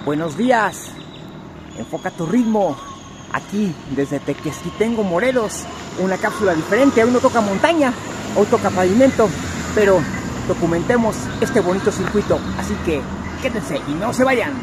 Buenos días, enfoca tu ritmo, aquí desde Tequesquitengo, Morelos, una cápsula diferente. Hoy no toca montaña, hoy toca pavimento, pero documentemos este bonito circuito, así que quédense y no se vayan.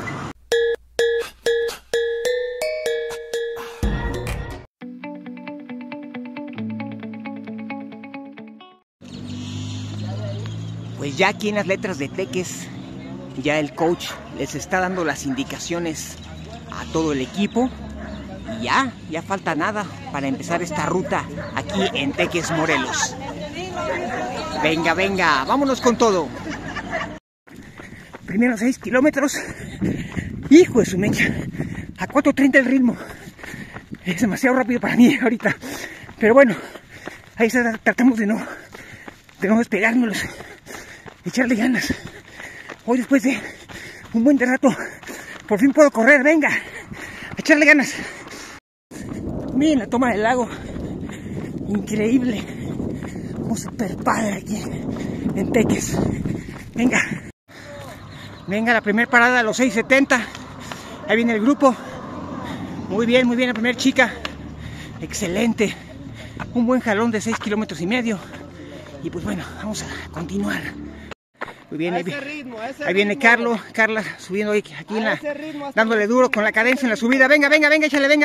Pues ya aquí en las letras de Teques, ya el coach les está dando las indicaciones a todo el equipo y ya falta nada para empezar esta ruta aquí en Teques, Morelos. Venga, venga, vámonos con todo. Primeros 6 kilómetros, hijo de su mecha, a 4:30 el ritmo. Es demasiado rápido para mí ahorita, pero bueno, ahí tratamos de no despegarnos, echarle ganas. Hoy después de un buen rato, por fin puedo correr, venga, a echarle ganas. Miren la toma del lago, increíble, como super padre aquí en Teques. Venga, venga la primera parada a los 6:70, ahí viene el grupo, muy bien la primera chica, excelente, un buen jalón de 6,5 kilómetros, y pues bueno, vamos a continuar. Muy bien, ahí viene Carla subiendo aquí dándole duro con la cadencia en la subida. Venga, échale, venga.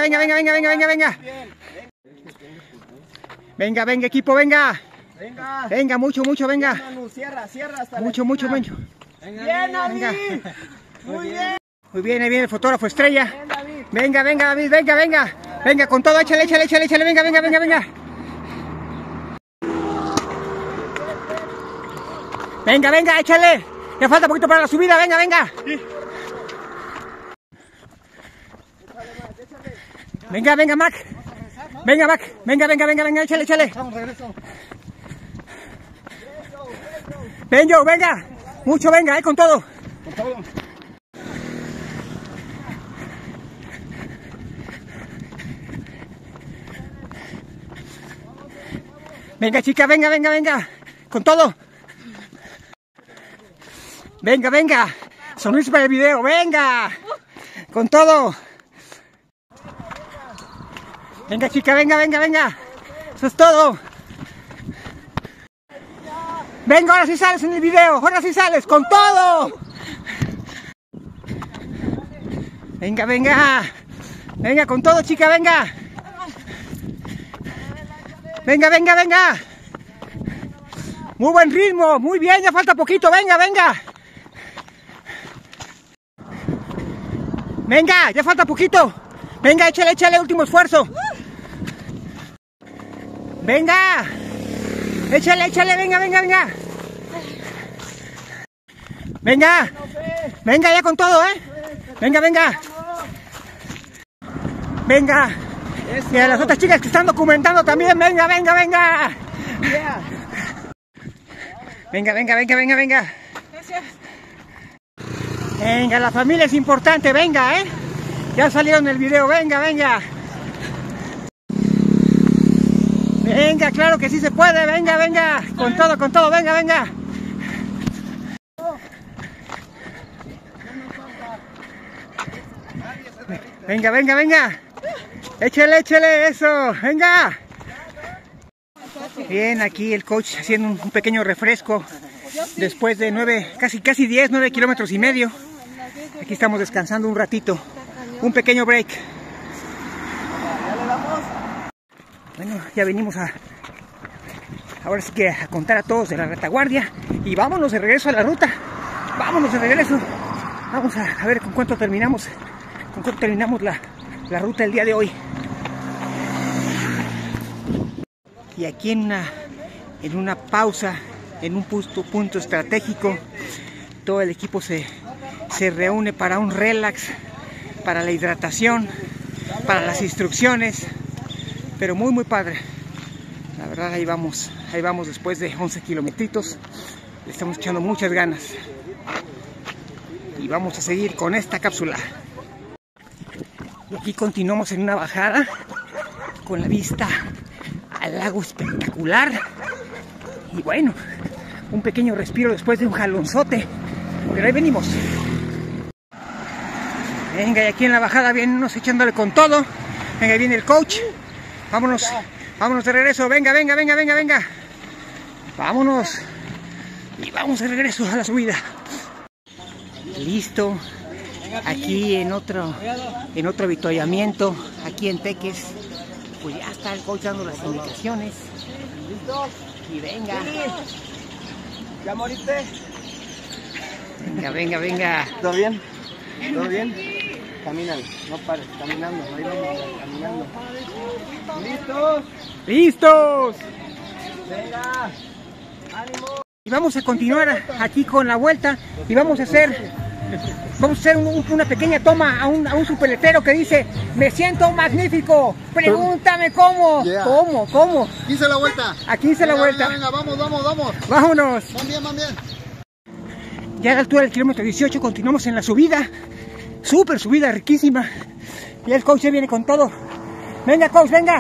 Venga, equipo, venga. Venga, mucho, venga. Mucho. Venga. Muy bien, ahí viene el fotógrafo estrella. Venga, David, venga. Venga, con todo, échale, venga. Venga, échale. Ya falta poquito para la subida, venga. Sí. Venga, Mac. Venga, échale. Venga. Mucho, venga, con todo. Venga, chica, venga. Con todo. Venga, sonrisa para el video, venga, con todo. Venga, chica, venga, eso es todo. Venga, ahora sí sales en el video, con todo. Venga, con todo, chica, venga. Venga. Muy buen ritmo, muy bien, ya falta poquito, venga. Venga, ya falta poquito. Venga, échale, último esfuerzo. Venga. Échale, venga. Venga, ya con todo, Venga. Y a las otras chicas que están documentando también, venga. Venga. Gracias. Venga, la familia es importante, venga, ya salieron el video, venga. Venga, claro que sí se puede, venga. Con todo, venga. Venga. Échale, eso, venga. Bien, aquí el coach haciendo un pequeño refresco después de 9 kilómetros y medio. Aquí estamos descansando un ratito, un pequeño break. Bueno, ya venimos ahora sí que a contar a todos de la retaguardia y vámonos de regreso a la ruta. Vamos a ver con cuánto terminamos la ruta el día de hoy. Y aquí en una pausa, en un punto estratégico, todo el equipo se reúne para un relax, para la hidratación, para las instrucciones, pero muy padre. La verdad, ahí vamos después de 11 kilometritos, le estamos echando muchas ganas y vamos a seguir con esta cápsula. Y aquí continuamos en una bajada con la vista al lago espectacular y bueno, un pequeño respiro después de un jalonzote, pero ahí venimos. Venga, y aquí en la bajada vienen unos echándole con todo. Venga, viene el coach. Vámonos, vámonos de regreso. Venga, venga, venga, venga, venga. Vámonos. Y vamos de regreso a la subida. Listo. Aquí en otro avituallamiento, aquí en Teques. Pues ya está el coach dando las indicaciones. ¿Listo? Y venga. ¿Ya moriste? Venga, venga, venga. ¿Todo bien? ¿Todo bien? Caminan, no pares, caminando, ahí vamos, caminando. ¿Listos? ¡Listos! Venga, ánimo. Y vamos a continuar aquí con la vuelta y vamos a hacer una pequeña toma a un superletero que dice: me siento magnífico, pregúntame cómo. Yeah. ¿Cómo? Hice la vuelta. Aquí hice la vuelta. Venga, vamos, vamos, vamos. Vámonos. Van bien, van bien. Ya a la altura del kilómetro 18 continuamos en la subida. Súper subida, riquísima. Y el coach ya viene con todo. Venga, coach, venga.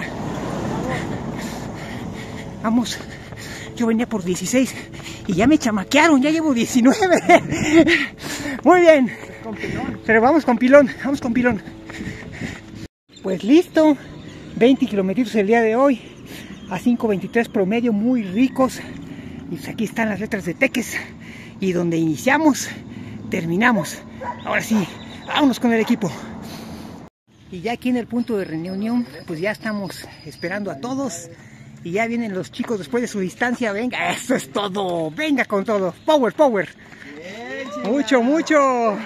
Vamos. Yo venía por 16 y ya me chamaquearon, ya llevo 19. Muy bien. Pero vamos con pilón, vamos con pilón. Pues listo. 20 kilómetros el día de hoy. A 5:23 promedio, muy ricos. Y pues aquí están las letras de Teques. Y donde iniciamos, terminamos. Ahora sí, vámonos con el equipo. Y ya aquí en el punto de reunión, pues ya estamos esperando a todos. Y ya vienen los chicos después de su distancia. Venga, eso es todo. Venga con todo. Power, power. Mucho, mucho.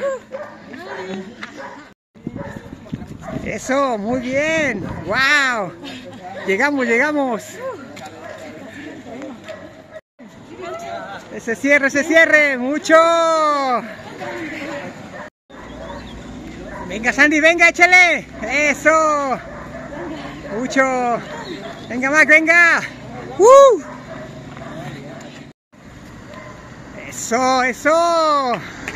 Eso, muy bien. Wow. Llegamos, llegamos. Ese cierre, mucho. Venga, Sandy, venga, échale. Eso. Mucho. Venga, Mac, venga. Eso, eso.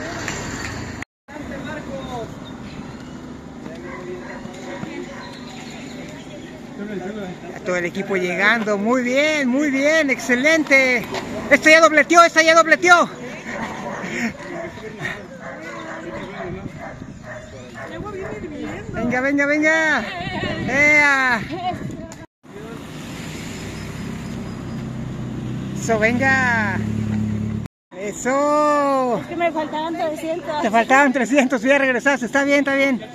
Todo el equipo llegando, muy bien, excelente. Esta ya dobleteó. Venga, venga, venga. ¡Ea! Eso, venga. Eso. Es que me faltaban 300. Te faltaban 300, ya regresaste, está bien, está bien.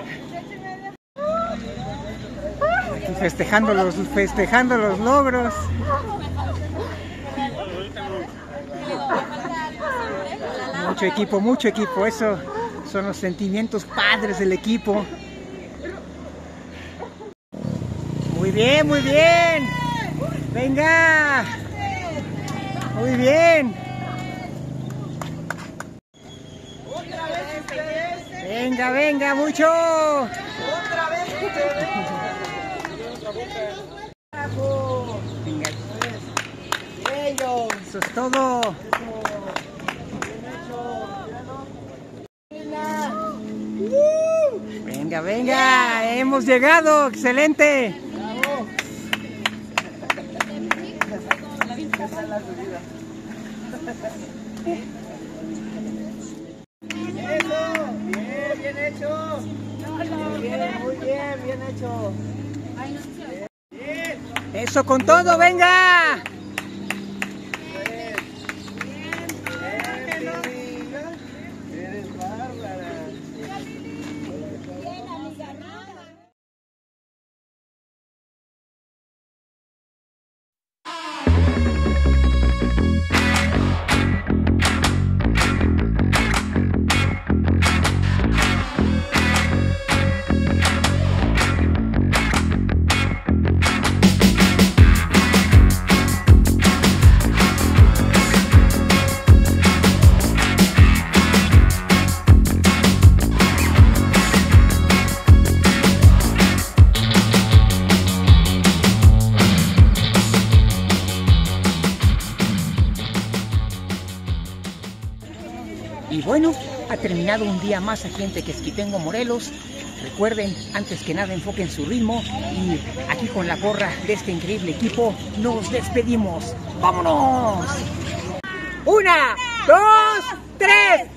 Festejando los logros. Mucho equipo, eso son los sentimientos padres del equipo. Muy bien, venga, muy bien. Venga, mucho. Otra vez. Venga. Ellos. Eso es todo. Venga, hemos llegado, excelente. Eso, bien hecho. Muy bien hecho. Eso con todo, venga. Eres bárbara. Y bueno, ha terminado un día más aquí en Tequesquitengo, Morelos. Recuerden, antes que nada, enfoquen su ritmo. Y aquí con la gorra de este increíble equipo, nos despedimos. ¡Vámonos! 1, 2, 3.